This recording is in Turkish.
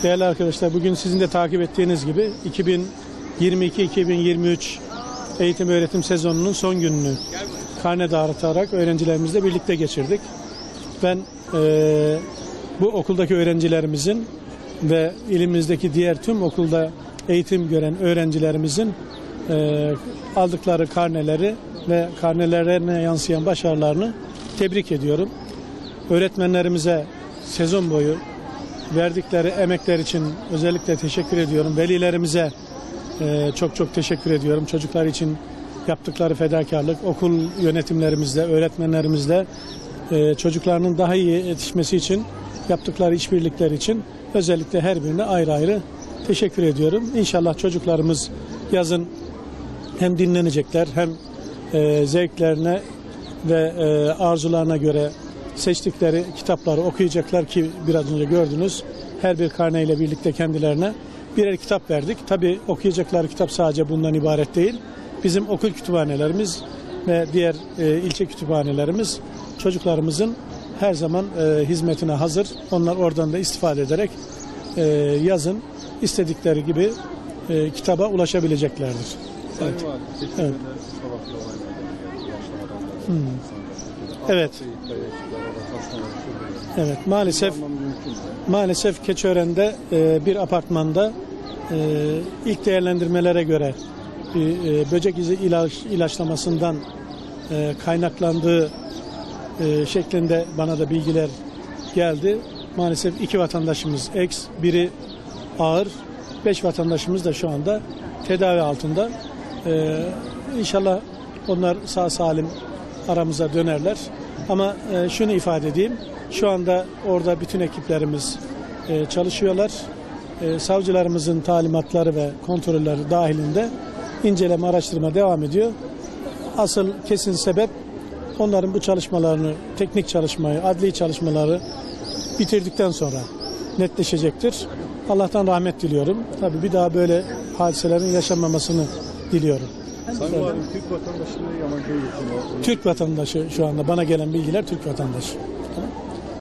Değerli arkadaşlar, bugün sizin de takip ettiğiniz gibi 2022-2023 eğitim öğretim sezonunun son gününü karne dağıtarak öğrencilerimizle birlikte geçirdik. Ben bu okuldaki öğrencilerimizin ve ilimizdeki diğer tüm okulda eğitim gören öğrencilerimizin aldıkları karneleri ve karnelerine yansıyan başarılarını tebrik ediyorum. Öğretmenlerimize sezon boyu verdikleri emekler için özellikle teşekkür ediyorum. Velilerimize çok teşekkür ediyorum. Çocuklar için yaptıkları fedakarlık, okul yönetimlerimizle, öğretmenlerimizle çocuklarının daha iyi yetişmesi için yaptıkları işbirlikleri için özellikle her birine ayrı ayrı teşekkür ediyorum. İnşallah çocuklarımız yazın hem dinlenecekler hem zevklerine ve arzularına göre seçtikleri kitapları okuyacaklar ki biraz önce gördünüz. Her bir karneyle birlikte kendilerine birer kitap verdik. Tabii okuyacakları kitap sadece bundan ibaret değil. Bizim okul kütüphanelerimiz ve diğer ilçe kütüphanelerimiz çocuklarımızın her zaman hizmetine hazır. Onlar oradan da istifade ederek yazın istedikleri gibi kitaba ulaşabileceklerdir. Evet. Evet. Evet. Evet, maalesef Keçiören'de bir apartmanda ilk değerlendirmelere göre böcek izi ilaçlamasından kaynaklandığı şeklinde bana da bilgiler geldi. Maalesef 2 vatandaşımız biri ağır, 5 vatandaşımız da şu anda tedavi altında. İnşallah onlar sağ salim aramıza dönerler. Ama şunu ifade edeyim, şu anda orada bütün ekiplerimiz çalışıyorlar. Savcılarımızın talimatları ve kontrolleri dahilinde inceleme, araştırma devam ediyor. Asıl kesin sebep onların bu çalışmalarını, teknik çalışmayı, adli çalışmaları bitirdikten sonra netleşecektir. Allah'tan rahmet diliyorum. Tabii bir daha böyle hadiselerin yaşanmamasını diliyorum. Sayın Valim, Türk vatandaşı mı, yabancı mı? Türk vatandaşı şu anda bana gelen bilgiler Türk vatandaşı. Tamam.